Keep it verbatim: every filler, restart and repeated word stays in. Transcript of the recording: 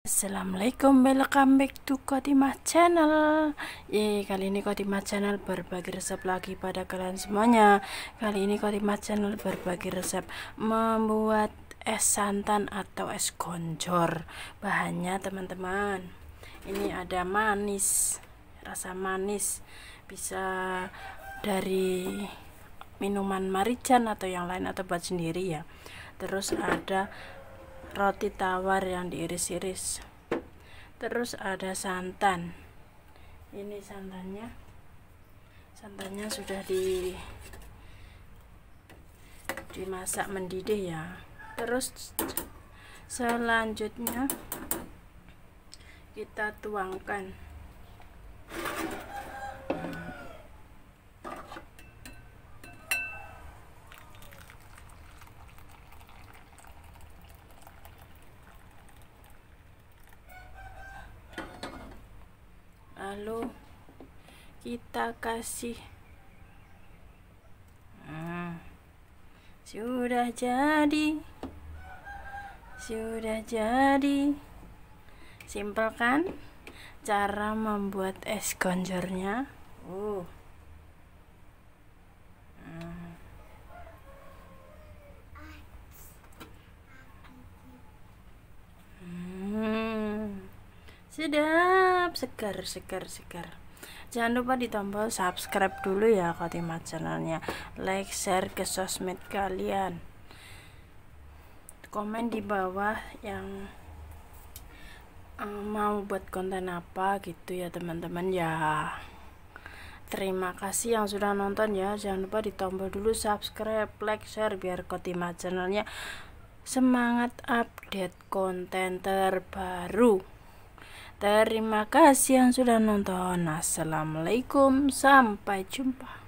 Assalamualaikum, welcome back to Khotimah Channel. Ye, kali ini Khotimah Channel berbagi resep lagi pada kalian semuanya. Kali ini Khotimah Channel berbagi resep membuat es santan atau es gonjor. Bahannya teman-teman, ini ada manis, rasa manis, bisa dari minuman Marican atau yang lain atau buat sendiri ya. Terus ada roti tawar yang diiris-iris, terus ada santan. Ini santannya santannya sudah di dimasak mendidih ya. Terus selanjutnya kita tuangkan lalu kita kasih. hmm, sudah jadi sudah jadi simpel kan cara membuat es gonjornya. uh hmm. Hmm. Sedap, segar, segar, segar. Jangan lupa di tombol subscribe dulu ya Khotimah channelnya. Like, share ke sosmed kalian. Komen di bawah yang um, mau buat konten apa gitu ya teman-teman ya. Terima kasih yang sudah nonton ya. Jangan lupa di tombol dulu subscribe, like, share biar Khotimah channelnya semangat update konten terbaru. Terima kasih yang sudah nonton. Assalamualaikum, sampai jumpa.